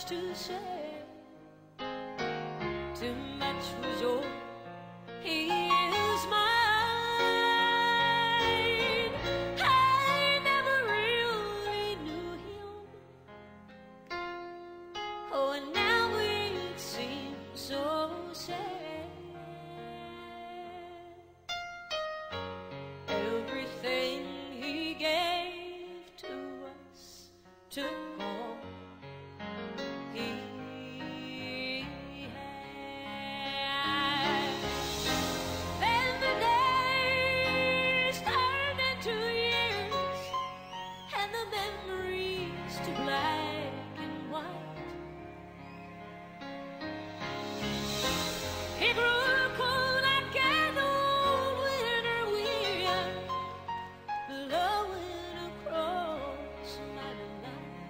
much to share. Too much was yours, he is mine. I never really knew him. Oh, and now it seems so sad. Everything he gave to us took all he had. Then the days turned into years, and the memories to black and white. He grew cool like an old winter wind, blowing across my life.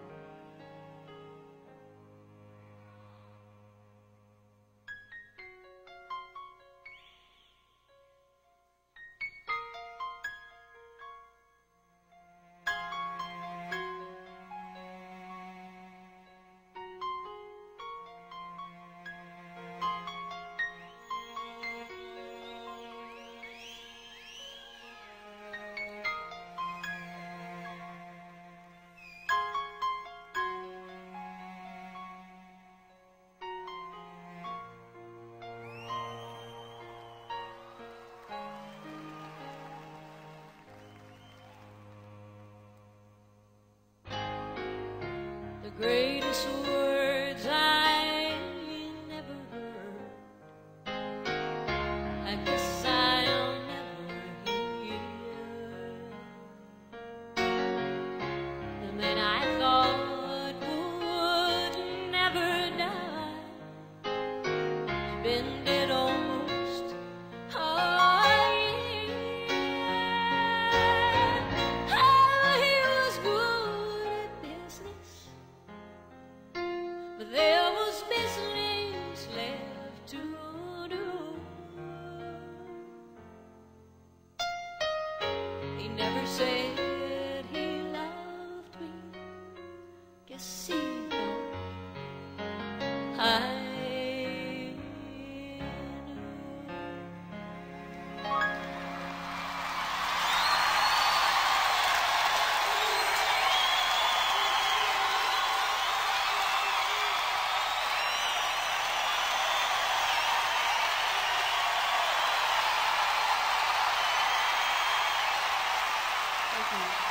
The greatest words I never heard, I guess I'll never hear. The man I thought would never die has been dead almost a year. Oh, he was good at business, but there was business left to do. He never said he loved me. Guess he thought I knew. Thank you.